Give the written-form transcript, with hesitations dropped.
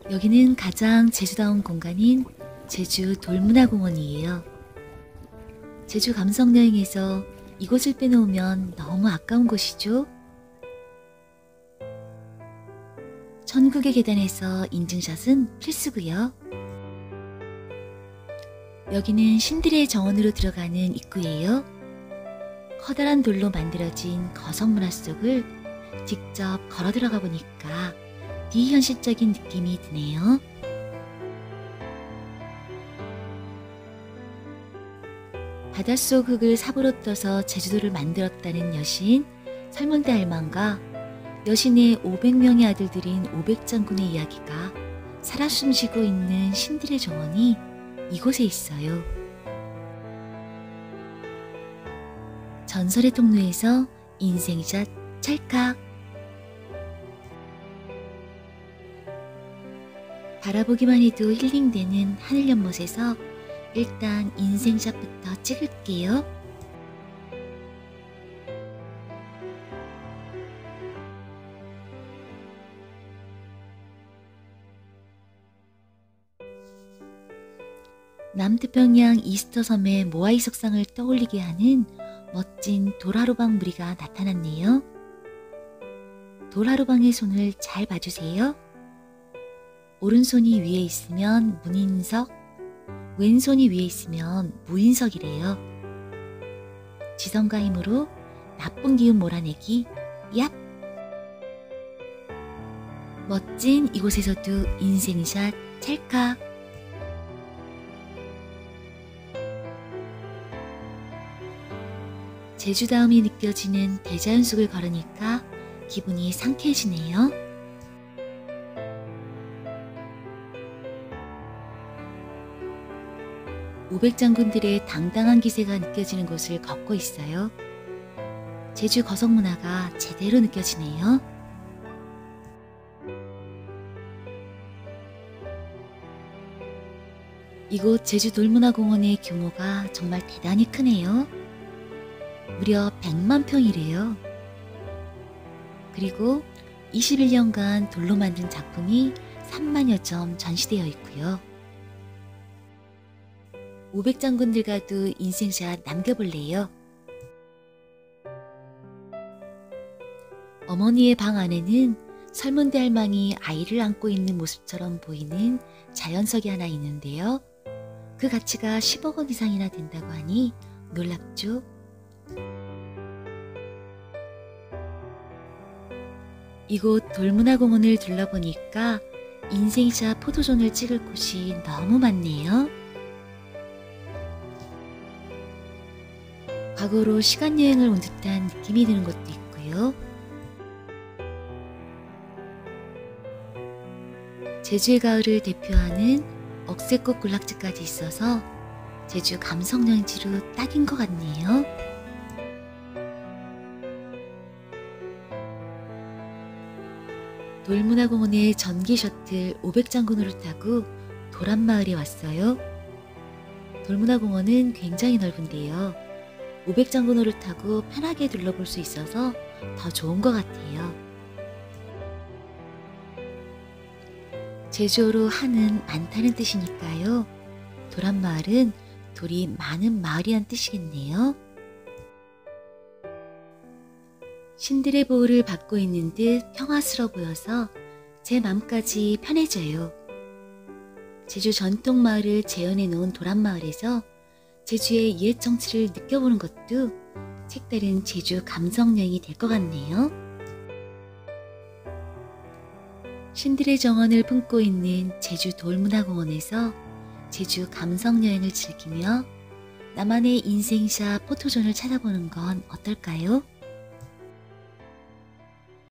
여기는 가장 제주다운 공간인 제주 돌문화공원이에요. 제주 감성여행에서 이곳을 빼놓으면 너무 아까운 곳이죠. 천국의 계단에서 인증샷은 필수고요. 여기는 신들의 정원으로 들어가는 입구예요. 커다란 돌로 만들어진 거성문화 속을 직접 걸어 들어가 보니까 비현실적인 느낌이 드네요. 바닷속 흙을 삽으로 떠서 제주도를 만들었다는 여신 설문대 할망과 여신의 500명의 아들들인 500장군의 이야기가 살아 숨쉬고 있는 신들의 정원이 이곳에 있어요. 전설의 통로에서 인생샷 찰칵. 바라보기만 해도 힐링되는 하늘 연못에서 일단 인생샷부터 찍을게요. 남태평양 이스터 섬의 모아이 석상을 떠올리게 하는 멋진 돌하루방 무리가 나타났네요. 돌하루방의 손을 잘 봐주세요. 오른손이 위에 있으면 문인석, 왼손이 위에 있으면 무인석이래요. 지성과 힘으로 나쁜 기운 몰아내기, 얍! 멋진 이곳에서도 인생샷 찰칵! 제주다움이 느껴지는 대자연 속을 걸으니까 기분이 상쾌해지네요. 오백장군들의 당당한 기세가 느껴지는 곳을 걷고 있어요. 제주 거성문화가 제대로 느껴지네요. 이곳 제주 돌문화공원의 규모가 정말 대단히 크네요. 무려 100만 평이래요. 그리고 21년간 돌로 만든 작품이 3만여 점 전시되어 있고요. 500장군들과도 인생샷 남겨볼래요. 어머니의 방 안에는 설문대 할망이 아이를 안고 있는 모습처럼 보이는 자연석이 하나 있는데요. 그 가치가 10억 원 이상이나 된다고 하니 놀랍죠? 이곳 돌문화공원을 둘러보니까 인생샷 포토존을 찍을 곳이 너무 많네요. 과거로 시간여행을 온 듯한 느낌이 드는 곳도 있고요. 제주의 가을을 대표하는 억새꽃 군락지까지 있어서 제주 감성여행지로 딱인 것 같네요. 돌문화공원의 전기 셔틀 500장군호를 타고 도란마을에 왔어요. 돌문화공원은 굉장히 넓은데요. 500장군호를 타고 편하게 둘러볼 수 있어서 더 좋은 것 같아요. 제주어로 한은 많다는 뜻이니까요. 도란마을은 돌이 많은 마을이란 뜻이겠네요. 신들의 보호를 받고 있는 듯 평화스러워 보여서 제 맘까지 편해져요. 제주 전통 마을을 재현해 놓은 도란마을에서 제주의 옛 정치를 느껴보는 것도 색다른 제주 감성여행이 될 것 같네요. 신들의 정원을 품고 있는 제주 돌문화공원에서 제주 감성여행을 즐기며 나만의 인생샷 포토존을 찾아보는 건 어떨까요?